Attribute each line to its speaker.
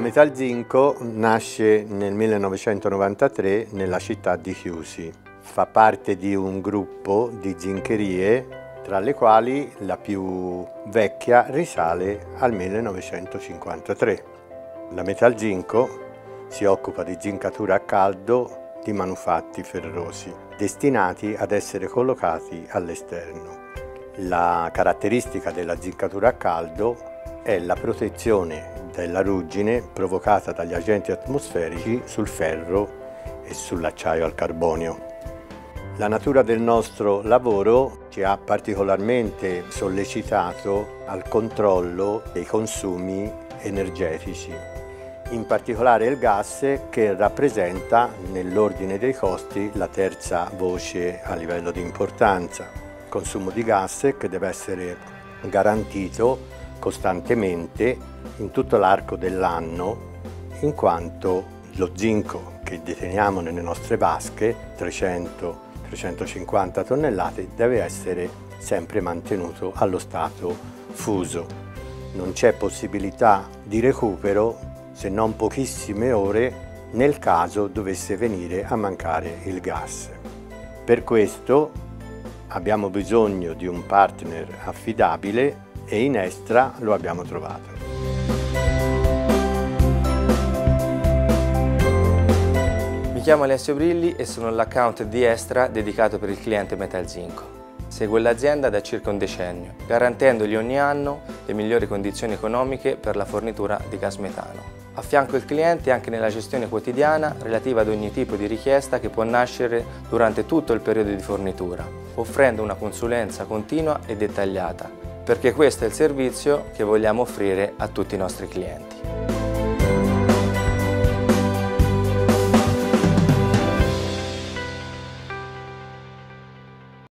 Speaker 1: Metalzinco nasce nel 1993 nella città di Chiusi. Fa parte di un gruppo di zincherie, tra le quali la più vecchia risale al 1953. La Metalzinco si occupa di zincatura a caldo di manufatti ferrosi, destinati ad essere collocati all'esterno. La caratteristica della zincatura a caldo è la protezione della ruggine provocata dagli agenti atmosferici sul ferro e sull'acciaio al carbonio. La natura del nostro lavoro ci ha particolarmente sollecitato al controllo dei consumi energetici, in particolare il gas, che rappresenta nell'ordine dei costi la terza voce a livello di importanza. Consumo di gas che deve essere garantito costantemente in tutto l'arco dell'anno, in quanto lo zinco che deteniamo nelle nostre vasche, 300-350 tonnellate, deve essere sempre mantenuto allo stato fuso. Non c'è possibilità di recupero se non pochissime ore nel caso dovesse venire a mancare il gas. Per questo abbiamo bisogno di un partner affidabile e in Estra lo abbiamo trovato.
Speaker 2: Mi chiamo Alessio Brilli e sono l'account di Estra dedicato per il cliente Metalzinco. Seguo l'azienda da circa un decennio, garantendogli ogni anno le migliori condizioni economiche per la fornitura di gas metano. Affianco il cliente anche nella gestione quotidiana relativa ad ogni tipo di richiesta che può nascere durante tutto il periodo di fornitura, offrendo una consulenza continua e dettagliata, perché questo è il servizio che vogliamo offrire a tutti i nostri clienti.